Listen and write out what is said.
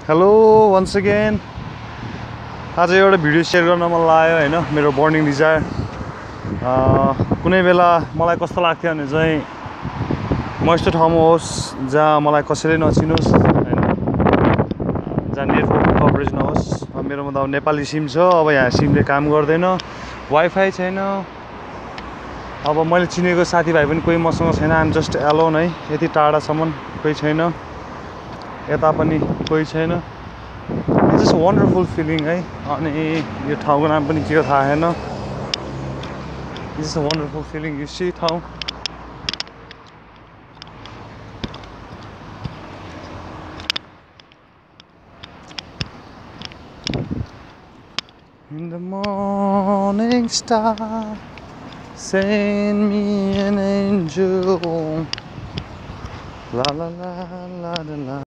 Hello once again. आज एउटा video share गर्न मन लाग्यो हैन, मेरो बर्निङ डिजायर। कुनै बेला मलाई कस्तो लाग्थ्यो भने चाहिँ म यस्तो ठाउँमा होस् जहाँ मलाई कसैले नचिनोस् हैन, जहाँ नेटवर्क कभरेज नहोस्। मेरोमा त अब नेपाली सिम छ, अब यहाँ सिमले काम गर्दैन, वाइफाई छैन। अब मैले चिनेको साथीभाइ पनि कोही मसँग छैन, आइम जस्ट एलोन है। यति टाढासम्म कोही छैन, यता पनि कोही छैन। जस्ट वन्डरफुल फिलिङ है। अनि यो ठाउँको नाम पनि के हो थाहा छैन। Just wonderful feeling. यो सी ठाउँ In the morning star, send me an angel. La la la la la la.